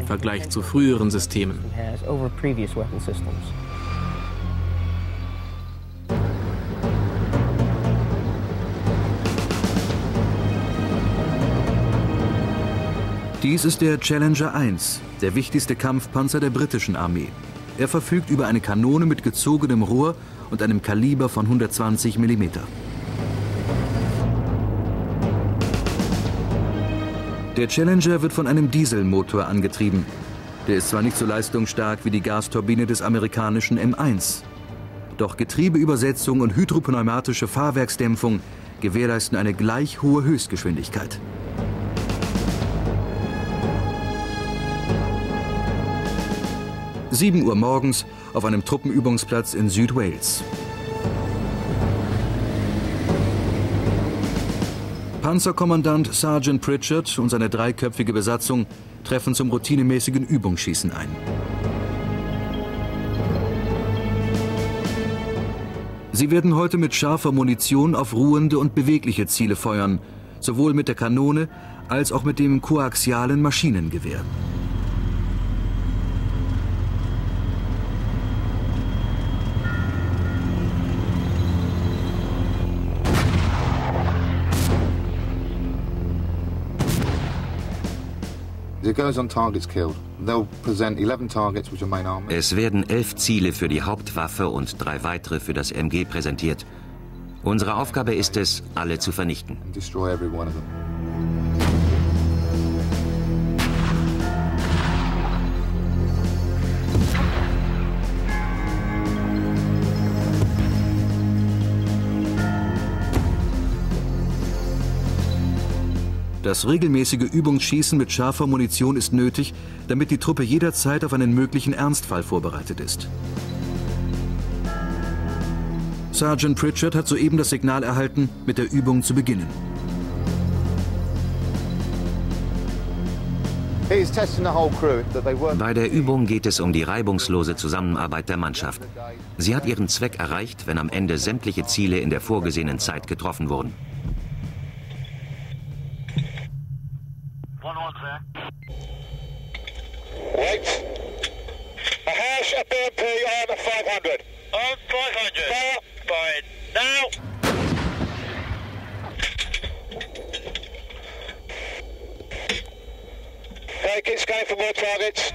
Vergleich zu früheren Systemen. Dies ist der Challenger 1, der wichtigste Kampfpanzer der britischen Armee. Er verfügt über eine Kanone mit gezogenem Rohr und einem Kaliber von 120 mm. Der Challenger wird von einem Dieselmotor angetrieben. Der ist zwar nicht so leistungsstark wie die Gasturbine des amerikanischen M1. Doch Getriebeübersetzung und hydropneumatische Fahrwerksdämpfung gewährleisten eine gleich hohe Höchstgeschwindigkeit. – 7 Uhr morgens auf einem Truppenübungsplatz in Südwales. Panzerkommandant Sergeant Pritchard und seine dreiköpfige Besatzung treffen zum routinemäßigen Übungsschießen ein. Sie werden heute mit scharfer Munition auf ruhende und bewegliche Ziele feuern, sowohl mit der Kanone als auch mit dem koaxialen Maschinengewehr. Es werden 11 Ziele für die Hauptwaffe und 3 weitere für das MG präsentiert. Unsere Aufgabe ist es, alle zu vernichten. Das regelmäßige Übungsschießen mit scharfer Munition ist nötig, damit die Truppe jederzeit auf einen möglichen Ernstfall vorbereitet ist. Sergeant Pritchard hat soeben das Signal erhalten, mit der Übung zu beginnen. Bei der Übung geht es um die reibungslose Zusammenarbeit der Mannschaft. Sie hat ihren Zweck erreicht, wenn am Ende sämtliche Ziele in der vorgesehenen Zeit getroffen wurden. Right. A hash, a BMP on 500. On 500. Fire now. Okay, keep scanning for more targets.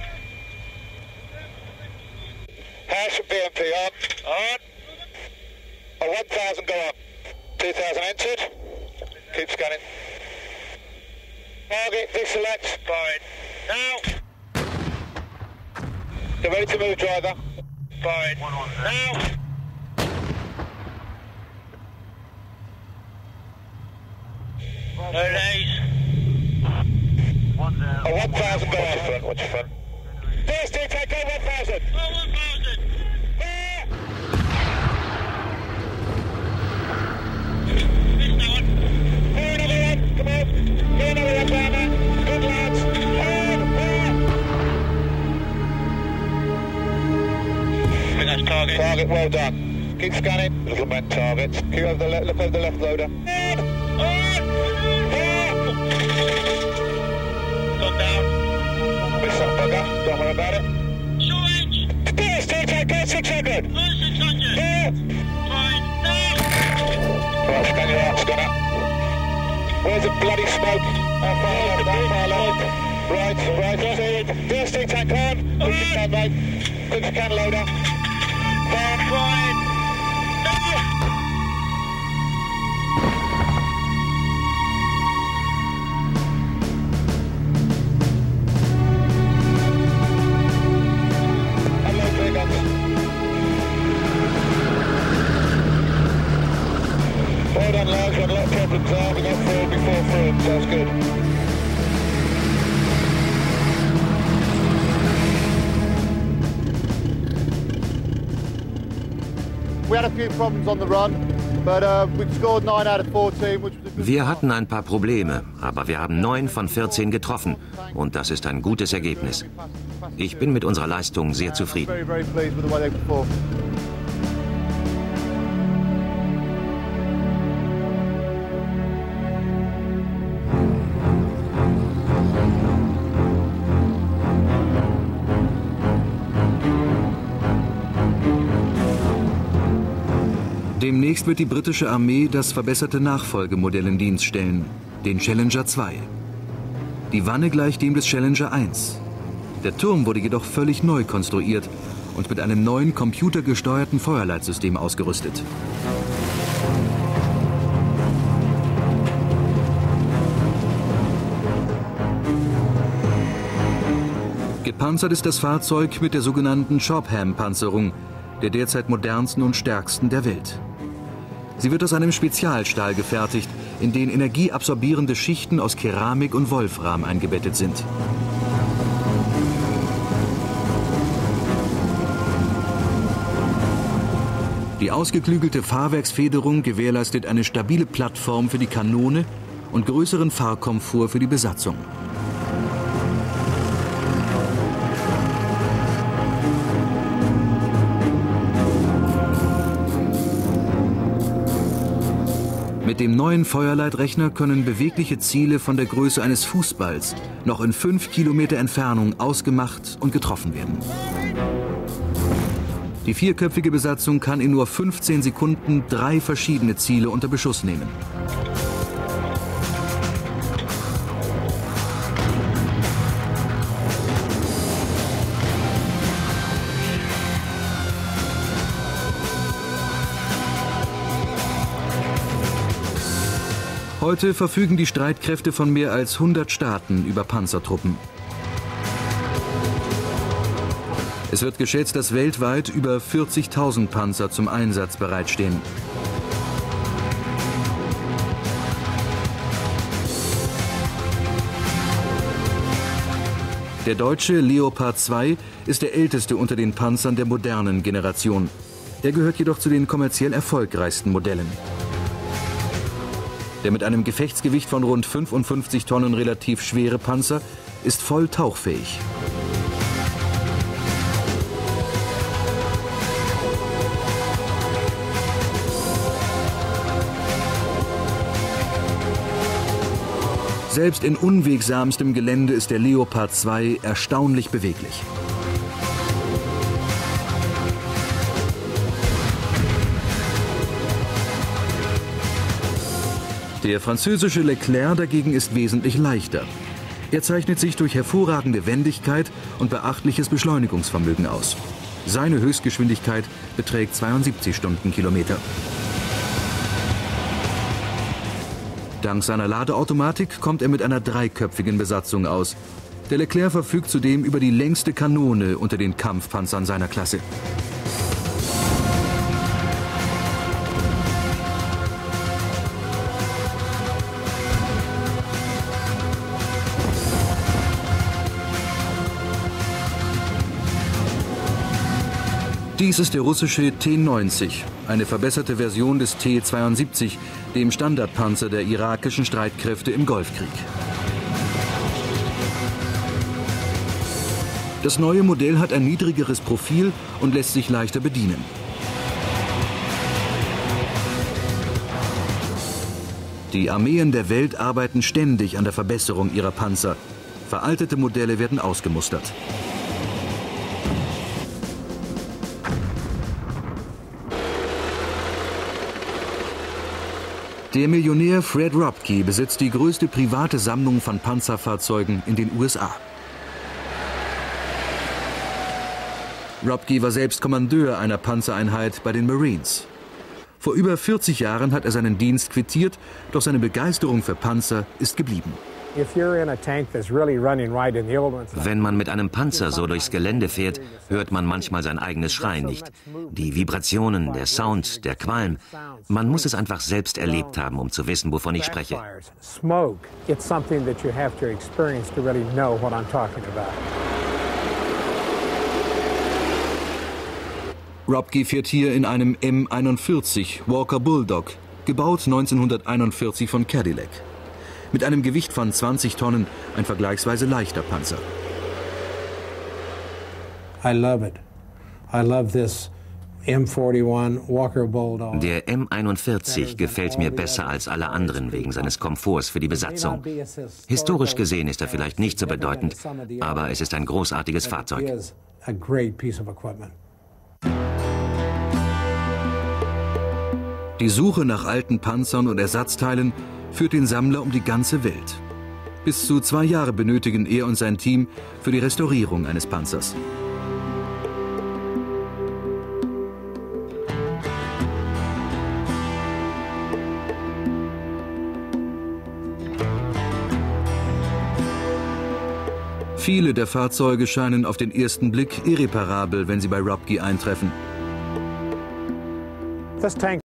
Hash and BMP on. On. A 1000 go up. 2000 entered. Keep scanning. Target, deselect. Fine. Now. Get ready to move, driver. Fine. Now. No days. A 1000 go up. Watch your front. First team, take go 1000. Oh, 1000. There. Missed that one. Go another one. Come on. Go another one, Barman. Good lads. Target. Target, well done. Keep scanning. Little men targets. Keep over the left, look over the left loader. Gone down. Miss that bugger. Don't worry about it. Short edge. First take go 600. 600. Yeah. Fine. Now. Right, scan your arms, gunner. Where's the bloody smoke? How far left? How far left? Right. First tank on. Quick as you can, mate. Quick as you can, loader. Fine. Well done, lads. Got a lot of problems there. We got through before through. Sounds good. Wir hatten ein paar Probleme, aber wir haben 9 von 14 getroffen und das ist ein gutes Ergebnis. Ich bin mit unserer Leistung sehr zufrieden. Demnächst wird die britische Armee das verbesserte Nachfolgemodell in Dienst stellen, den Challenger 2. Die Wanne gleicht dem des Challenger 1. Der Turm wurde jedoch völlig neu konstruiert und mit einem neuen computergesteuerten Feuerleitsystem ausgerüstet. Gepanzert ist das Fahrzeug mit der sogenannten Chopham-Panzerung, der derzeit modernsten und stärksten der Welt. Sie wird aus einem Spezialstahl gefertigt, in den energieabsorbierende Schichten aus Keramik und Wolfram eingebettet sind. Die ausgeklügelte Fahrwerksfederung gewährleistet eine stabile Plattform für die Kanone und größeren Fahrkomfort für die Besatzung. Mit dem neuen Feuerleitrechner können bewegliche Ziele von der Größe eines Fußballs noch in 5 Kilometer Entfernung ausgemacht und getroffen werden. Die vierköpfige Besatzung kann in nur 15 Sekunden 3 verschiedene Ziele unter Beschuss nehmen. Heute verfügen die Streitkräfte von mehr als 100 Staaten über Panzertruppen. Es wird geschätzt, dass weltweit über 40.000 Panzer zum Einsatz bereitstehen. Der deutsche Leopard 2 ist der älteste unter den Panzern der modernen Generation. Er gehört jedoch zu den kommerziell erfolgreichsten Modellen. Der mit einem Gefechtsgewicht von rund 55 Tonnen relativ schwere Panzer ist voll tauchfähig. Selbst in unwegsamstem Gelände ist der Leopard 2 erstaunlich beweglich. Der französische Leclerc dagegen ist wesentlich leichter. Er zeichnet sich durch hervorragende Wendigkeit und beachtliches Beschleunigungsvermögen aus. Seine Höchstgeschwindigkeit beträgt 72 Stundenkilometer. Dank seiner Ladeautomatik kommt er mit einer 3-köpfigen Besatzung aus. Der Leclerc verfügt zudem über die längste Kanone unter den Kampfpanzern seiner Klasse. Dies ist der russische T-90, eine verbesserte Version des T-72, dem Standardpanzer der irakischen Streitkräfte im Golfkrieg. Das neue Modell hat ein niedrigeres Profil und lässt sich leichter bedienen. Die Armeen der Welt arbeiten ständig an der Verbesserung ihrer Panzer. Veraltete Modelle werden ausgemustert. Der Millionär Fred Robke besitzt die größte private Sammlung von Panzerfahrzeugen in den USA. Robke war selbst Kommandeur einer Panzereinheit bei den Marines. Vor über 40 Jahren hat er seinen Dienst quittiert, doch seine Begeisterung für Panzer ist geblieben. Wenn man mit einem Panzer so durchs Gelände fährt, hört man manchmal sein eigenes Schreien nicht. Die Vibrationen, der Sound, der Qualm. Man muss es einfach selbst erlebt haben, um zu wissen, wovon ich spreche. Robke fährt hier in einem M41 Walker Bulldog, gebaut 1941 von Cadillac. Mit einem Gewicht von 20 Tonnen ein vergleichsweise leichter Panzer. Der M41 gefällt mir besser als alle anderen wegen seines Komforts für die Besatzung. Historisch gesehen ist er vielleicht nicht so bedeutend, aber es ist ein großartiges Fahrzeug. Die Suche nach alten Panzern und Ersatzteilen führt den Sammler um die ganze Welt. Bis zu 2 Jahre benötigen er und sein Team für die Restaurierung eines Panzers. Viele der Fahrzeuge scheinen auf den ersten Blick irreparabel, wenn sie bei Robke eintreffen.